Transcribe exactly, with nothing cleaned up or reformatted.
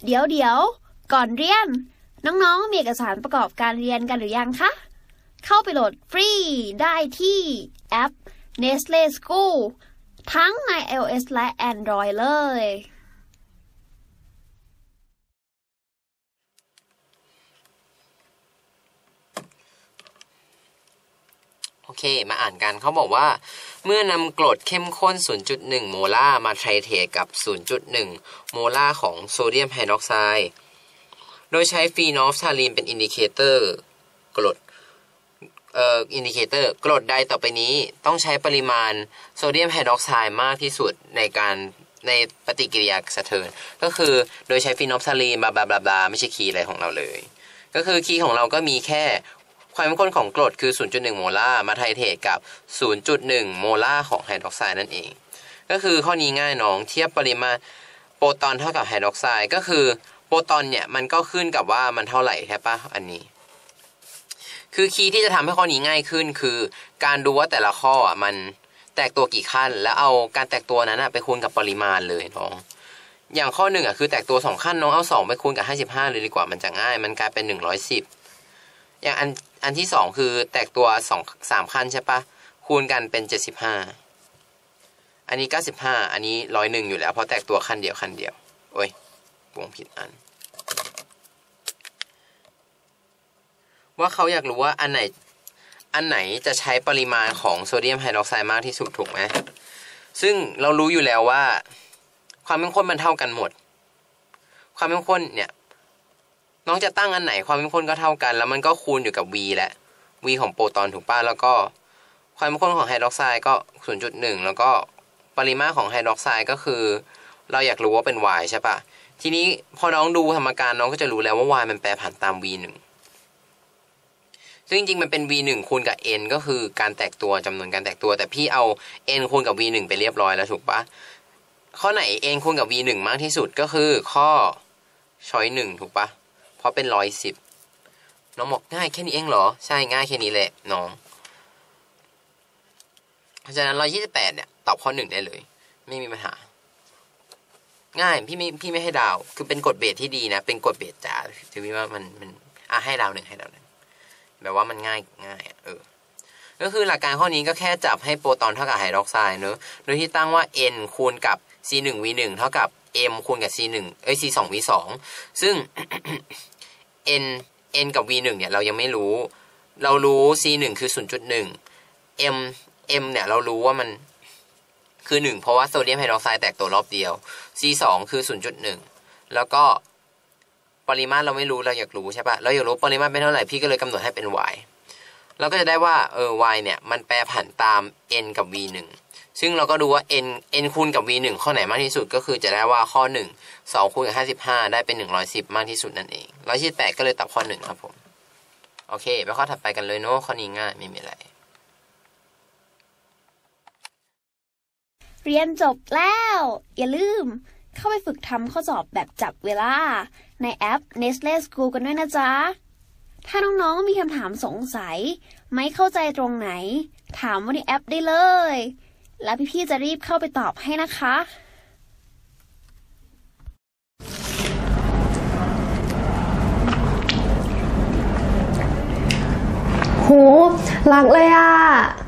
เดี๋ยวเดี๋ยวก่อนเรียนน้องๆมีเอกสารประกอบการเรียนกันหรือยังคะเข้าไปโหลดฟรีได้ที่แอป Nestle School ทั้งใน iOS และ Android เลยโอเคมาอ่านกันเขาบอกว่าเมื่อนำกรดเข้มข้น ศูนย์จุดหนึ่ง โมลาร์มาไทเทรตกับ ศูนย์จุดหนึ่ง โมลาร์ของโซเดียมไฮดรอกไซด์โดยใช้ฟีนอลฟทาลีนเป็นอินดิเคเตอร์กรดเอ่ออินดิเคเตอร์กรดใดต่อไปนี้ต้องใช้ปริมาณโซเดียมไฮดรอกไซด์มากที่สุดในการในปฏิกิริยาสะเทินก็คือโดยใช้ฟีนอลฟทาลีนบลาบลาบลาบลาไม่ใช่คีย์อะไรของเราเลยก็คือคีย์ของเราก็มีแค่ความเข้มข้นของกรดคือ ศูนย์จุดหนึ่ง โมลาร์มาไทเทรตกับ ศูนย์จุดหนึ่ง โมลาร์ของไฮดรอกไซด์นั่นเองก็คือข้อนี้ง่ายน้องเทียบปริมาณโปรตอนเท่ากับไฮดรอกไซด์ก็คือโปรตอนเนี่ยมันก็ขึ้นกับว่ามันเท่าไหร่ใช่ปะอันนี้คือคีย์ที่จะทำให้ข้อนี้ง่ายขึ้นคือการดูว่าแต่ละข้ออ่ะมันแตกตัวกี่ขั้นแล้วเอาการแตกตัวนั้นไปคูณกับปริมาณเลยน้องอย่างข้อหนึ่งอ่ะคือแตกตัวสองขั้นน้องเอาสองไปคูณกับห้าสิบห้าเลยดีกว่ามันจะง่ายมันกลายเป็นหนึ่งร้อยสิบอย่างอันอันที่สองคือแตกตัวสองสามขั้นใช่ปะคูณกันเป็นเจ็ดสิบห้าอันนี้เก้าสิบห้าอันนี้หนึ่งร้อยเอ็ดอยู่แล้วเพราะแตกตัวขั้นเดียวขั้นเดียวโอ้ยวงผิดอันว่าเขาอยากรู้ว่าอันไหนอันไหนจะใช้ปริมาณของโซเดียมไฮดรอกไซด์มากที่สุดถูกไหมซึ่งเรารู้อยู่แล้วว่าความเข้มข้นมันเท่ากันหมดความเข้มข้นเนี่ยน้องจะตั้งอันไหนความเข้มข้นก็เท่ากันแล้วมันก็คูณอยู่กับ v แหละ v ของโปรตอนถูกป่ะแล้วก็ความเข้มข้นของไฮดรอกไซด์ก็ ศูนย์จุดหนึ่ง แล้วก็ปริมาณของไฮดรอกไซด์ก็คือเราอยากรู้ว่าเป็น y ใช่ป่ะทีนี้พอน้องดูสมการน้องก็จะรู้แล้วว่า y มันแปรผันตาม v หนึ่งซึ่งจริงๆมันเป็น v หนึ่งคูณกับ n ก็คือการแตกตัวจำนวนการแตกตัวแต่พี่เอา n คูณกับ v หนึ่งไปเรียบร้อยแล้วถูกปะข้อไหน n คูณกับ v หนึ่งมากที่สุดก็คือข้อช้อยหนึ่งถูกปะเพราะเป็นร้อยสิบน้องบอกง่ายแค่นี้เองเหรอใช่ง่ายแค่นี้แหละน้องเพราะฉะนั้นร้อยยี่สิบแปดเนี่ยตอบข้อหนึ่งได้เลยไม่มีปัญหาง่ายพี่ไม่พี่ไม่ให้ดาวคือเป็นกฎเบสที่ดีนะเป็นกฎเบสจ๋าถือว่ามันมันอ่ะให้ดาวหนึ่งให้ดาวหนึ่งแบบว่ามันง่ายง่ายเออก็คือหลักการข้อนี้ก็แค่จับให้โปรตอนเท่ากับไฮดรอกไซด์เนอะโดยที่ตั้งว่า n คูณกับ ซี หนึ่ง วี หนึ่ง เท่ากับ m คูณกับ ซี หนึ่ง เอ้ย ซี สอง วี สอง ซึ่ง n n กับ v หนึ่งเนี่ยเรายังไม่รู้เรารู้ c หนึ่งคือ ศูนย์จุดหนึ่ง m m เนี่ยเรารู้ว่ามันคือหนึ่งเพราะว่าโซเดียมไฮดรอกไซด์แตกตัวรอบเดียว c สองคือ ศูนย์จุดหนึ่ง แล้วก็ปริมาตรเราไม่รู้เราอยากรู้ใช่ปะเราอยากรู้ปริมาตรเป็นเท่าไหร่พี่ก็เลยกำหนดให้เป็น y เราก็จะได้ว่าเออ y เนี่ยมันแปรผันตาม n กับ v หนึ่งซึ่งเราก็ดูว่า n n คูณกับ v หนึ่งข้อไหนมากที่สุดก็คือจะได้ว่าข้อหนึ่ง สองคูณกับห้าสิบห้าได้เป็นหนึ่งร้อยสิบมากที่สุดนั่นเองหนึ่งร้อยยี่สิบแปดก็เลยตอบข้อหนึ่งครับผมโอเคไปข้อถัดไปกันเลยเนาะข้อนี้ง่ายไม่มีอะไรเรียนจบแล้วอย่าลืมเข้าไปฝึกทำข้อสอบแบบจับเวลาในแอป Nestle School กันด้วยนะจ๊ะถ้าน้องๆมีคำถามสงสัยไม่เข้าใจตรงไหนถามว่าในแอปได้เลยแล้วพี่ๆจะรีบเข้าไปตอบให้นะคะโหหลักเลยอ่ะ